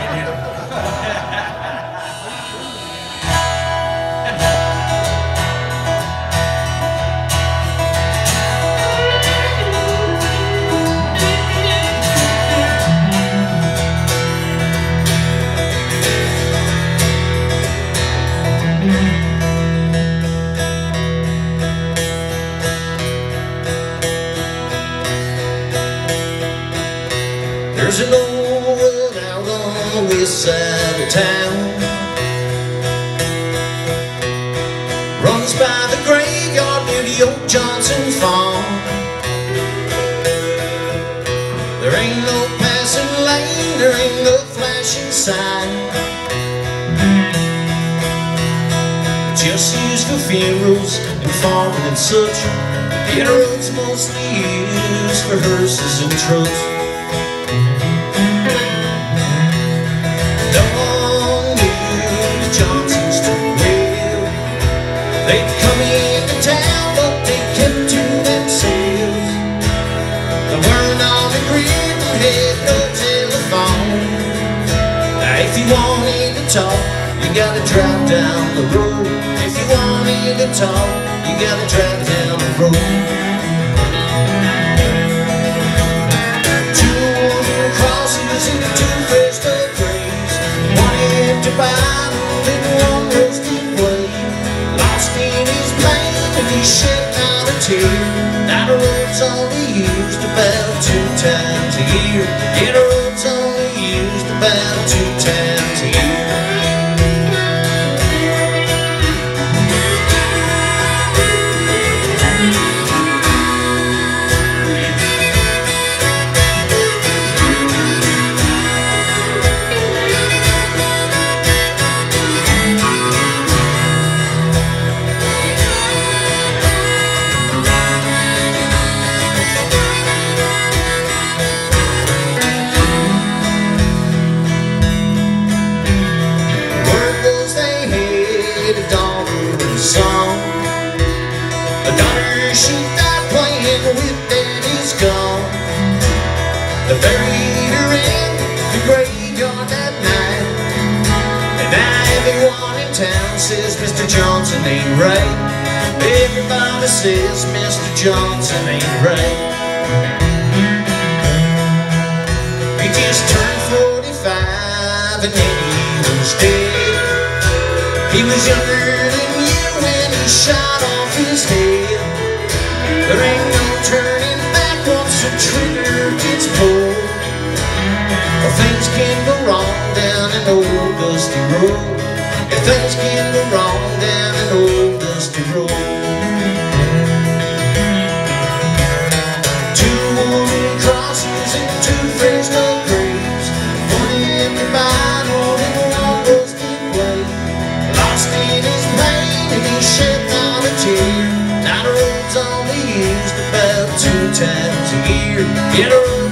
There's an old wood out on the west side of town, runs by the graveyard near the old Johnson farm. There ain't no passing lane, there ain't no flashing sign, just used for funerals and farming and such. The road's mostly used for hearses and trucks. They'd come into town, but they kept to themselves. They weren't on the grid and had no telephone. Now if you wanted to talk, you gotta drive down the road. If you wanted to talk, you gotta drive down the road. Two wooden crosses and two first of graves, one empty Bible and one rusty blade. Lost in his pain and he shed not a tear. Now the road's only used about 2 times a year. Yeah, the road's only used about 2 times a year. Song. A daughter, she died playing with daddy's gone. They buried her in the graveyard that night, and now everyone in town says Mr. Johnson ain't right. Everybody says Mr. Johnson ain't right. He just turned 45 and then he was dead. He was younger than when he shot off his head. There ain't no turning back once the trigger gets pulled. Well, things can go wrong down an old dusty road. If things can go wrong down an old dusty road. Two wooden crosses and two raised up graves, one empty Bible and one rusty blade. Lost in his pain and he shed not a tear. Now the road's only used about 2 times a year. Yeah, the